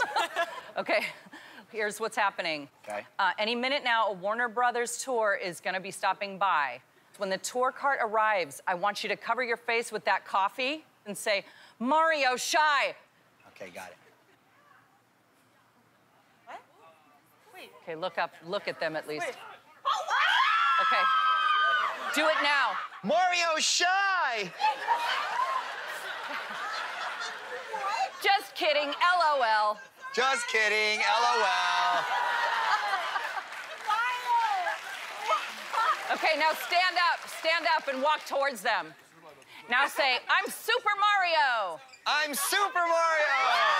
Okay, here's what's happening. Okay. Any minute now, a Warner Brothers tour is gonna be stopping by. When the tour cart arrives, I want you to cover your face with that coffee and say, Mario, shy. Okay, got it. What? Wait. Okay, look up, look at them at least. Okay, do it now. Mario shy! Just kidding, LOL. Just kidding, LOL. Okay, now stand up and walk towards them. Now say, I'm Super Mario. I'm Super Mario!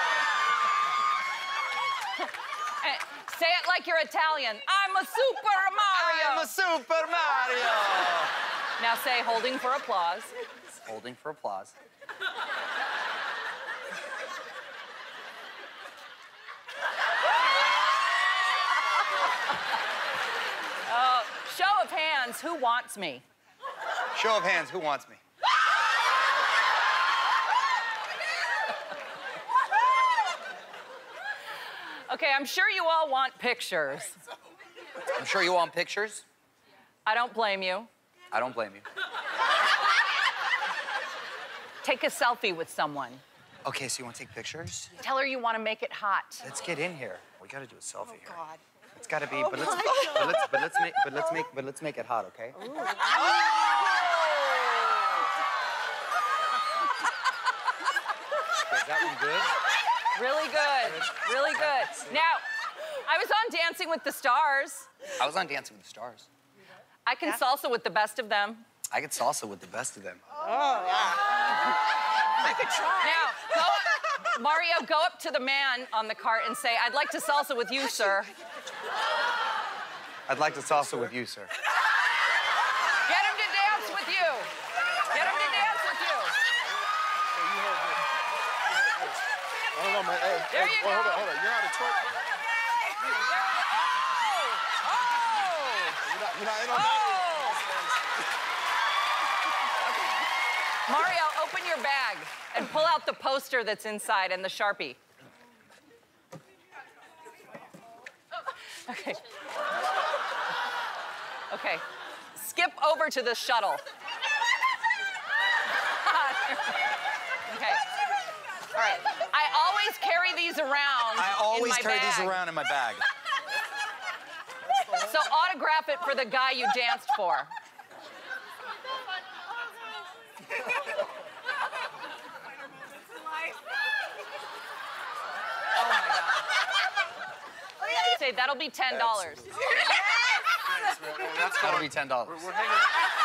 Say it like you're Italian. I'm a Super Mario. I'm a Super Mario! Now say, holding for applause. Holding for applause. Show of hands, who wants me? Show of hands, who wants me? Okay, I'm sure you all want pictures. I'm sure you want pictures. I don't blame you. I don't blame you. Take a selfie with someone. Okay, so you want to take pictures? Tell her you want to make it hot. Let's get in here. We got to do a selfie here. God. It's got to be, Oh but let's make it hot, okay? Is that one good? Really good, really good. Now, I was on Dancing with the Stars. I was on Dancing with the Stars. I can salsa with the best of them. I get salsa with the best of them. Oh, yeah. I could try. Now, Mario, go up to the man on the cart and say, I'd like to salsa with you, sir. I'd like to salsa with you, sir. Get him to dance with you. Get him to dance with you. Hold on, man. Hey, There you go. Hold on. You're not a twerk. You're not in on that. Mario, open your bag and pull out the poster that's inside and the Sharpie. Okay. Okay. Skip over to the shuttle. Okay. All right. I always carry these around. I always in my carry bag. these around in my bag. So autograph it for the guy you danced for. Oh my God. Say that'll be $10. That'll be $10. We're hanging on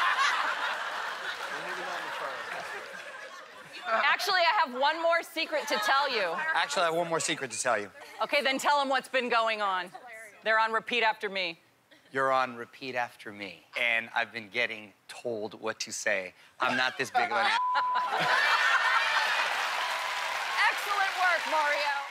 the phone. Actually, I have one more secret to tell you. Actually, I have one more secret to tell you. Okay, then tell them what's been going on. They're on repeat after me. You're on repeat after me, and I've been getting told what to say. I'm not this big of an Excellent work, Mario.